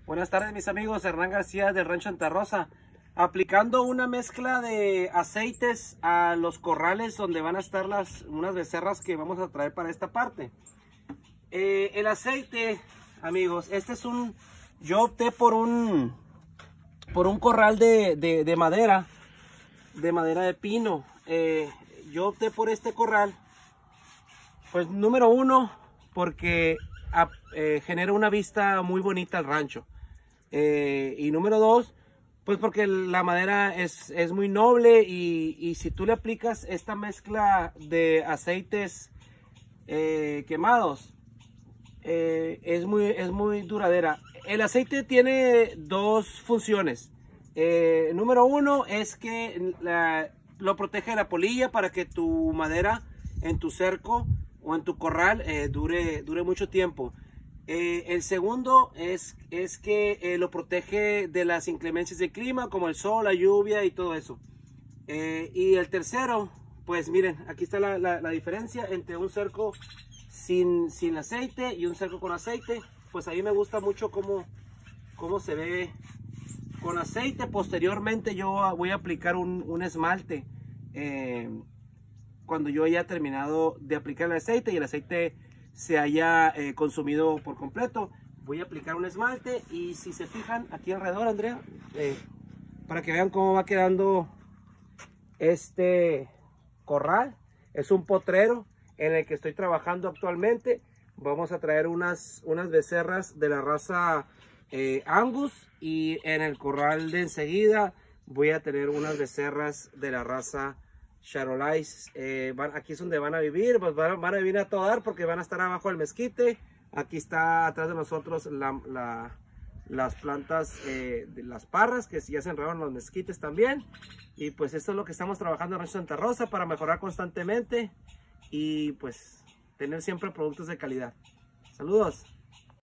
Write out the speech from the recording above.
Buenas tardes, mis amigos. Hernán García del Rancho Santa Rosa, aplicando una mezcla de aceites a los corrales donde van a estar unas becerras que vamos a traer para esta parte. El aceite, amigos, yo opté por un corral de madera de pino. Yo opté por este corral, pues número uno, porque genera una vista muy bonita al rancho. Y número dos, pues porque la madera es muy noble y si tú le aplicas esta mezcla de aceites quemados, es muy duradera. El aceite tiene dos funciones. Número uno es que lo protege de la polilla para que tu madera en tu cerco o en tu corral dure mucho tiempo. El segundo es que lo protege de las inclemencias del clima, como el sol, la lluvia y todo eso. Y el tercero, pues miren, aquí está la diferencia entre un cerco sin aceite y un cerco con aceite. Pues a mí me gusta mucho cómo se ve con aceite. Posteriormente yo voy a aplicar un esmalte cuando yo haya terminado de aplicar el aceite y el aceite se haya consumido por completo. Voy a aplicar un esmalte y si se fijan aquí alrededor, Andrea, para que vean cómo va quedando este corral. Es un potrero en el que estoy trabajando actualmente. Vamos a traer unas becerras de la raza Angus, y en el corral de enseguida voy a tener unas becerras de la raza Charolais. Aquí es donde van a vivir, pues van a vivir a todo dar porque van a estar abajo del mezquite. Aquí está atrás de nosotros las plantas de las parras que ya se enredaron los mezquites también. Y pues esto es lo que estamos trabajando en Rancho Santa Rosa para mejorar constantemente y pues tener siempre productos de calidad. Saludos.